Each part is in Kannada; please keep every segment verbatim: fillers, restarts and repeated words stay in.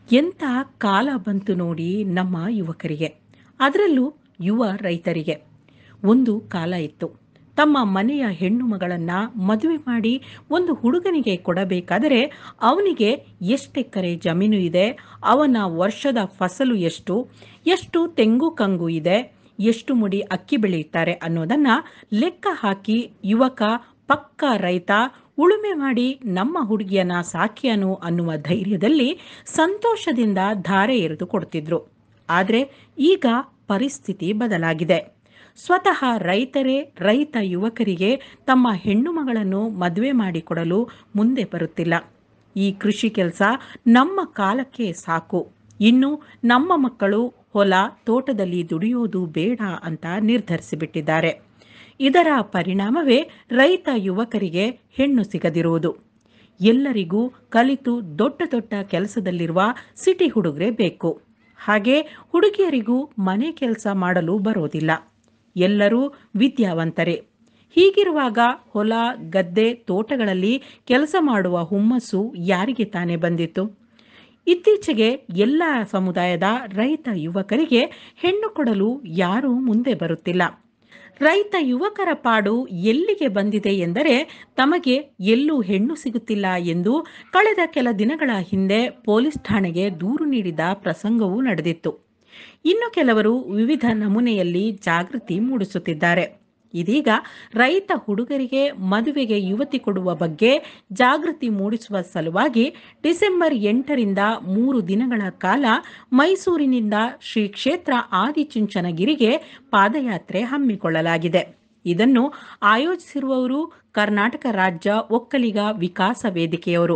ಎಂಥ ಕಾಲ ಬಂತು ನೋಡಿ ನಮ್ಮ ಯುವಕರಿಗೆ, ಅದರಲ್ಲೂ ಯುವ ರೈತರಿಗೆ. ಒಂದು ಕಾಲ ಇತ್ತು, ತಮ್ಮ ಮನೆಯ ಹೆಣ್ಣು ಮಗಳನ್ನು ಮದುವೆ ಮಾಡಿ ಒಂದು ಹುಡುಗನಿಗೆ ಕೊಡಬೇಕಾದರೆ ಅವನಿಗೆ ಎಷ್ಟೆಕರೆ ಜಮೀನು ಇದೆ, ಅವನ ವರ್ಷದ ಫಸಲು ಎಷ್ಟು, ಎಷ್ಟು ತೆಂಗು ಕಂಗು ಇದೆ, ಎಷ್ಟು ಮುಡಿ ಅಕ್ಕಿ ಬೆಳೆಯುತ್ತಾರೆ ಅನ್ನೋದನ್ನು ಲೆಕ್ಕ ಹಾಕಿ ಯುವಕ ಪಕ್ಕ ರೈತ ಉಳುಮೆ ಮಾಡಿ ನಮ್ಮ ಹುಡುಗಿಯನ್ನ ಸಾಕಿಯನು ಅನ್ನುವ ಧೈರ್ಯದಲ್ಲಿ ಸಂತೋಷದಿಂದ ಧಾರೆ ಎರೆದು ಕೊಡ್ತಿದ್ರು. ಆದರೆ ಈಗ ಪರಿಸ್ಥಿತಿ ಬದಲಾಗಿದೆ. ಸ್ವತಃ ರೈತರೇ ರೈತ ಯುವಕರಿಗೆ ತಮ್ಮ ಹೆಣ್ಣು ಮಗಳನ್ನು ಮದುವೆ ಮಾಡಿಕೊಡಲು ಮುಂದೆ ಬರುತ್ತಿಲ್ಲ. ಈ ಕೃಷಿ ಕೆಲಸ ನಮ್ಮ ಕಾಲಕ್ಕೆ ಸಾಕು, ಇನ್ನು ನಮ್ಮ ಮಕ್ಕಳು ಹೊಲ ತೋಟದಲ್ಲಿ ದುಡಿಯೋದು ಬೇಡ ಅಂತ ನಿರ್ಧರಿಸಿಬಿಟ್ಟಿದ್ದಾರೆ. ಇದರ ಪರಿಣಾಮವೇ ರೈತ ಯುವಕರಿಗೆ ಹೆಣ್ಣು ಸಿಗದಿರುವುದು. ಎಲ್ಲರಿಗೂ ಕಲಿತು ದೊಡ್ಡ ದೊಡ್ಡ ಕೆಲಸದಲ್ಲಿರುವ ಸಿಟಿ ಹುಡುಗರೇ ಬೇಕು. ಹಾಗೆ ಹುಡುಗಿಯರಿಗೂ ಮನೆ ಕೆಲಸ ಮಾಡಲು ಬರೋದಿಲ್ಲ. ಎಲ್ಲರೂ ವಿದ್ಯಾವಂತರೇ. ಹೀಗಿರುವಾಗ ಹೊಲ ಗದ್ದೆ ತೋಟಗಳಲ್ಲಿ ಕೆಲಸ ಮಾಡುವ ಹುಮ್ಮಸ್ಸು ಯಾರಿಗೆ ತಾನೇ ಬಂದಿತ್ತು? ಇತ್ತೀಚೆಗೆ ಎಲ್ಲ ಸಮುದಾಯದ ರೈತ ಯುವಕರಿಗೆ ಹೆಣ್ಣು ಕೊಡಲು ಯಾರೂ ಮುಂದೆ ಬರುತ್ತಿಲ್ಲ. ರೈತ ಯುವಕರ ಪಾಡು ಎಲ್ಲಿಗೆ ಬಂದಿದೆ ಎಂದರೆ, ತಮಗೆ ಎಲ್ಲೂ ಹೆಣ್ಣು ಸಿಗುತ್ತಿಲ್ಲ ಎಂದು ಕಳೆದ ಕೆಲ ದಿನಗಳ ಹಿಂದೆ ಪೊಲೀಸ್ ಠಾಣೆಗೆ ದೂರು ನೀಡಿದ ಪ್ರಸಂಗವೂ ನಡೆದಿತ್ತು. ಇನ್ನು ಕೆಲವರು ವಿವಿಧ ನಮೂನೆಯಲ್ಲಿ ಜಾಗೃತಿ ಮೂಡಿಸುತ್ತಿದ್ದಾರೆ. ಇದೀಗ ರೈತ ಹುಡುಗರಿಗೆ ಮದುವೆಗೆ ಯುವತಿ ಕೊಡುವ ಬಗ್ಗೆ ಜಾಗೃತಿ ಮೂಡಿಸುವ ಸಲುವಾಗಿ ಡಿಸೆಂಬರ್ ಎಂಟರಿಂದ ಮೂರು ದಿನಗಳ ಕಾಲ ಮೈಸೂರಿನಿಂದ ಶ್ರೀ ಕ್ಷೇತ್ರ ಆದಿಚುಂಚನಗಿರಿಗೆ ಪಾದಯಾತ್ರೆ ಹಮ್ಮಿಕೊಳ್ಳಲಾಗಿದೆ. ಇದನ್ನು ಆಯೋಜಿಸಿರುವವರು ಕರ್ನಾಟಕ ರಾಜ್ಯ ಒಕ್ಕಲಿಗ ವಿಕಾಸ ವೇದಿಕೆಯವರು.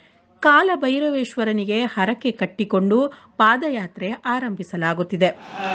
ಕಾಲಭೈರವೇಶ್ವರನಿಗೆ ಹರಕೆ ಕಟ್ಟಿಕೊಂಡು ಪಾದಯಾತ್ರೆ ಆರಂಭಿಸಲಾಗುತ್ತಿದೆ.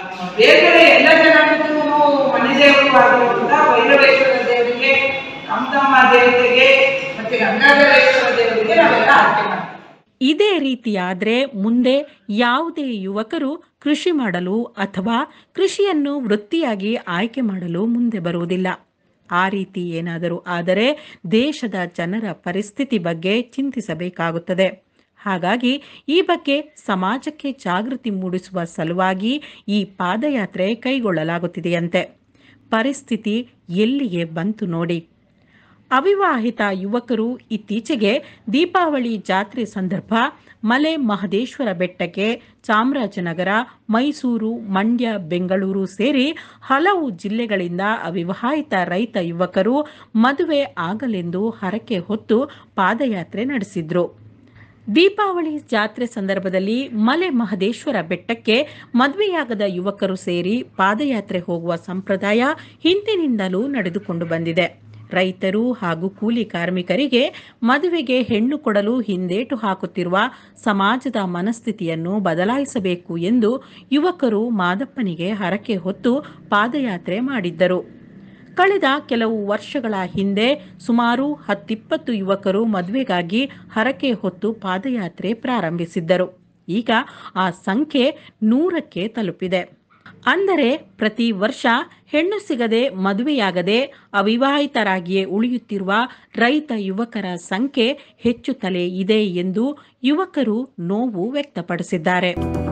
ಇದೇ ರೀತಿಯಾದರೆ ಮುಂದೆ ಯಾವುದೇ ಯುವಕರು ಕೃಷಿ ಮಾಡಲು ಅಥವಾ ಕೃಷಿಯನ್ನು ವೃತ್ತಿಯಾಗಿ ಆಯ್ಕೆ ಮಾಡಲು ಮುಂದೆ ಬರುವುದಿಲ್ಲ. ಆ ರೀತಿ ಏನಾದರೂ ಆದರೆ ದೇಶದ ಜನರ ಪರಿಸ್ಥಿತಿ ಬಗ್ಗೆ ಚಿಂತಿಸಬೇಕಾಗುತ್ತದೆ. ಹಾಗಾಗಿ ಈ ಬಗ್ಗೆ ಸಮಾಜಕ್ಕೆ ಜಾಗೃತಿ ಮೂಡಿಸುವ ಸಲುವಾಗಿ ಈ ಪಾದಯಾತ್ರೆ ಕೈಗೊಳ್ಳಲಾಗುತ್ತಿದೆಯಂತೆ. ಪರಿಸ್ಥಿತಿ ಎಲ್ಲಿಗೆ ಬಂತು ನೋಡಿ. ಅವಿವಾಹಿತ ಯುವಕರು ಇತ್ತೀಚೆಗೆ ದೀಪಾವಳಿ ಜಾತ್ರೆ ಸಂದರ್ಭ ಮಲೆ ಮಹದೇಶ್ವರ ಬೆಟ್ಟಕ್ಕೆ ಚಾಮರಾಜನಗರ, ಮೈಸೂರು, ಮಂಡ್ಯ, ಬೆಂಗಳೂರು ಸೇರಿ ಹಲವು ಜಿಲ್ಲೆಗಳಿಂದ ಅವಿವಾಹಿತ ರೈತ ಯುವಕರು ಮದುವೆ ಆಗಲೆಂದು ಹರಕೆ ಹೊತ್ತು ಪಾದಯಾತ್ರೆ ನಡೆಸಿದ್ರು. ದೀಪಾವಳಿ ಜಾತ್ರೆ ಸಂದರ್ಭದಲ್ಲಿ ಮಲೆ ಮಹದೇಶ್ವರ ಬೆಟ್ಟಕ್ಕೆ ಮದುವೆಯಾಗದ ಯುವಕರು ಸೇರಿ ಪಾದಯಾತ್ರೆ ಹೋಗುವ ಸಂಪ್ರದಾಯ ಹಿಂದಿನಿಂದಲೂ ನಡೆದುಕೊಂಡು ಬಂದಿದೆ. ರೈತರು ಹಾಗೂ ಕೂಲಿ ಕಾರ್ಮಿಕರಿಗೆ ಮದುವೆಗೆ ಹೆಣ್ಣು ಕೊಡಲು ಹಿಂದೇಟು ಹಾಕುತ್ತಿರುವ ಸಮಾಜದ ಮನಸ್ಥಿತಿಯನ್ನು ಬದಲಾಯಿಸಬೇಕು ಎಂದು ಯುವಕರು ಮಾದಪ್ಪನಿಗೆ ಹರಕೆ ಹೊತ್ತು ಪಾದಯಾತ್ರೆ ಮಾಡಿದ್ದರು. ಕಳೆದ ಕೆಲವು ವರ್ಷಗಳ ಹಿಂದೆ ಸುಮಾರು ಹತ್ತಿಪ್ಪತ್ತು ಯುವಕರು ಮದುವೆಗಾಗಿ ಹರಕೆ ಹೊತ್ತು ಪಾದಯಾತ್ರೆ ಪ್ರಾರಂಭಿಸಿದ್ದರು. ಈಗ ಆ ಸಂಖ್ಯೆ ನೂರಕ್ಕೆ ತಲುಪಿದೆ. ಅಂದರೆ ಪ್ರತಿ ವರ್ಷ ಹೆಣ್ಣು ಸಿಗದೆ ಮದುವೆಯಾಗದೆ ಅವಿವಾಹಿತರಾಗಿಯೇ ಉಳಿಯುತ್ತಿರುವ ರೈತ ಯುವಕರ ಸಂಖ್ಯೆ ಹೆಚ್ಚುತ್ತಲೇ ಇದೆ ಎಂದು ಯುವಕರು ನೋವು ವ್ಯಕ್ತಪಡಿಸಿದ್ದಾರೆ.